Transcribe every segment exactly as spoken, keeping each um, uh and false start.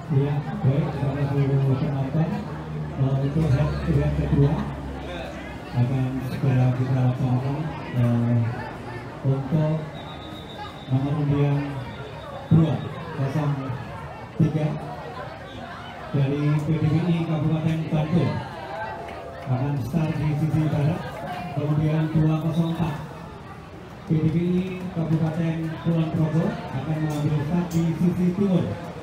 Iya, baik, kepada seluruh penonton, uh, untuk head event kedua akan segera kita laksanakan uh, untuk nomor undian dua nol tiga dari P D B I Kabupaten Bantul akan start di sisi barat, kemudian dua nol empat P D B I Kabupaten Kulon Progo akan mengambil start di sisi timur.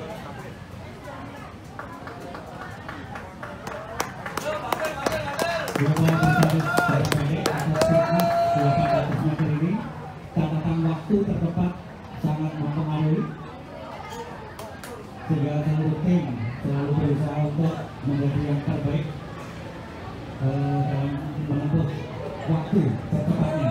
Dua berstatus jarak pendek atau fitness delapan ratus meter ini, catatan waktu tertepat sangat mempengaruhi, sehingga seluruh tim selalu berusaha untuk menjadi yang terbaik uh, dalam menempuh waktu tertepatnya.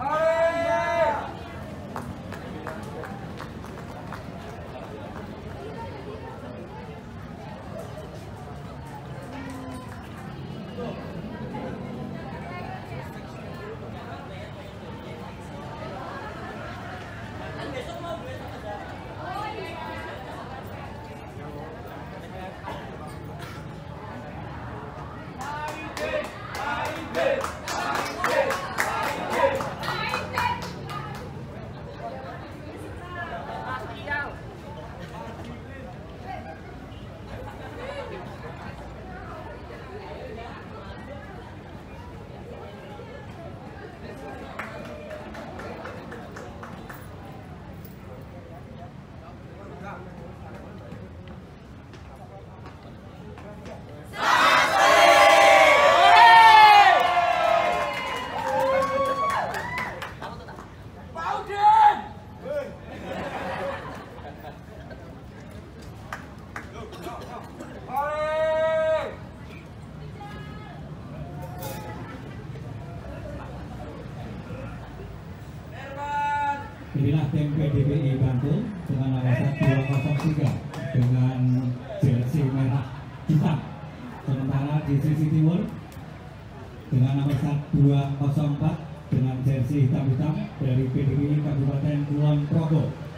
Inilah tim P D B I Bantul dengan nomor dua nol tiga dengan jersey merah hitam. Sementara di sisi timur dengan nomor dua nol empat dengan jersey hitam-hitam dari P D B I Kabupaten Kulon Progo.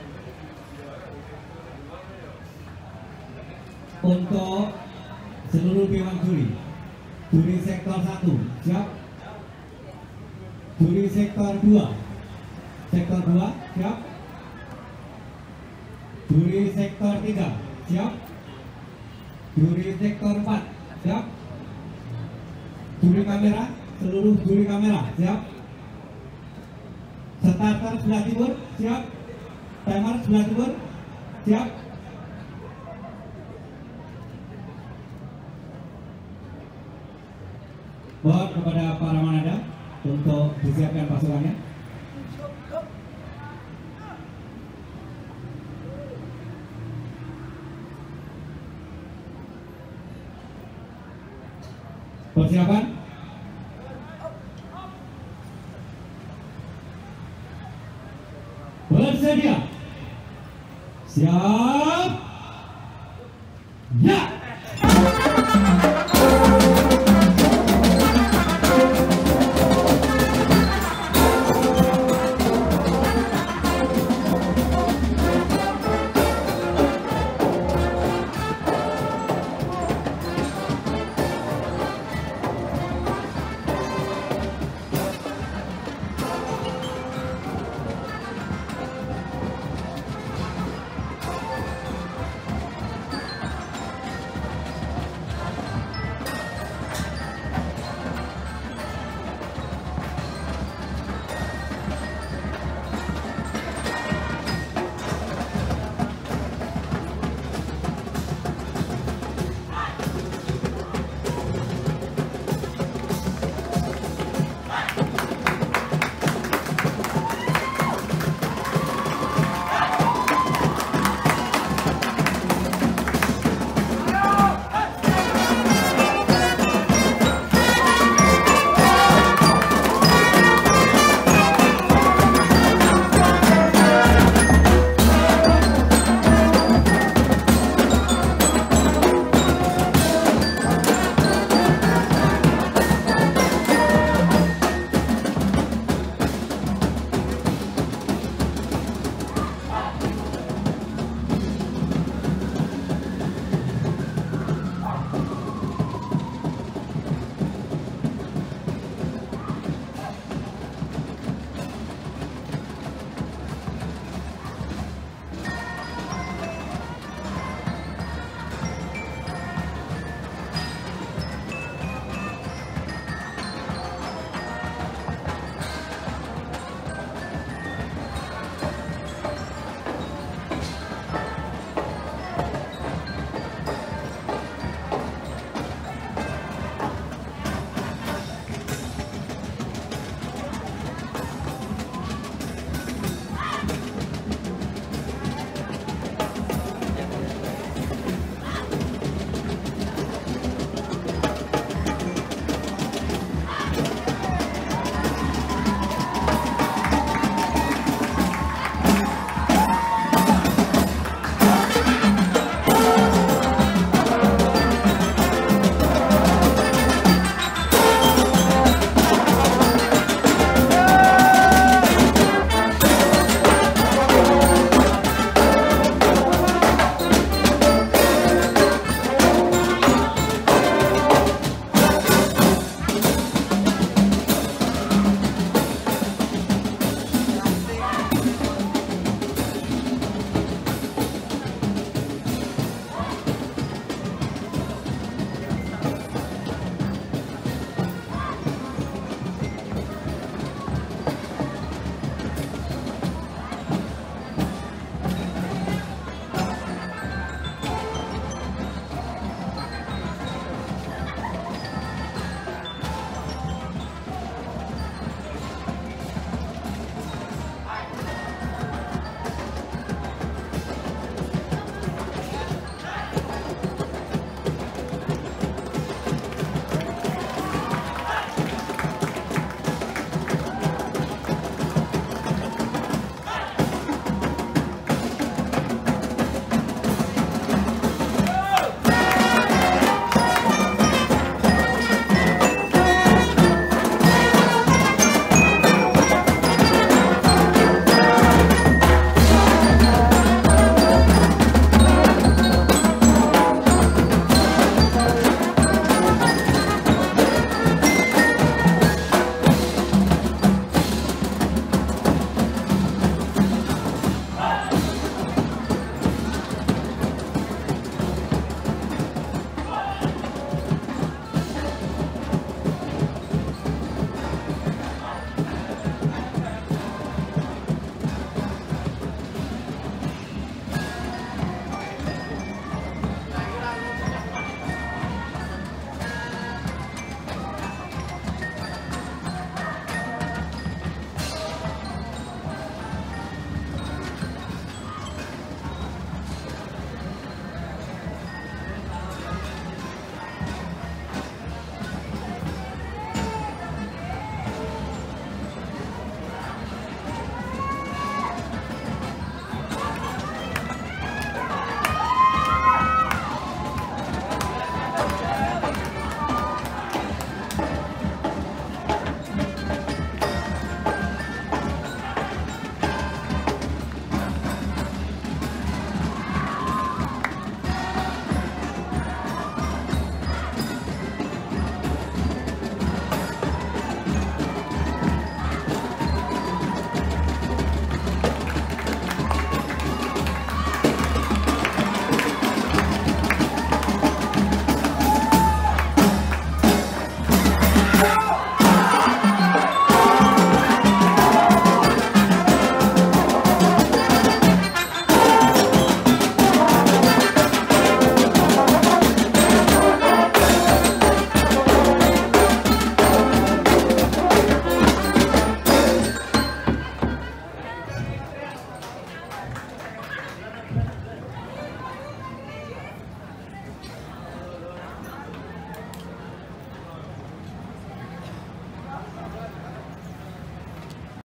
Untuk seluruh dewan juri, juri sektor satu siap, juri sektor dua, sektor dua siap, juri sektor tiga siap, juri sektor empat siap, juri kamera, seluruh juri kamera siap, starter sebelah timur siap, timer sebelah timur siap. Mohon kepada para manada untuk disiapkan pasukannya. Persiapan. Bersedia. Siap. Ya.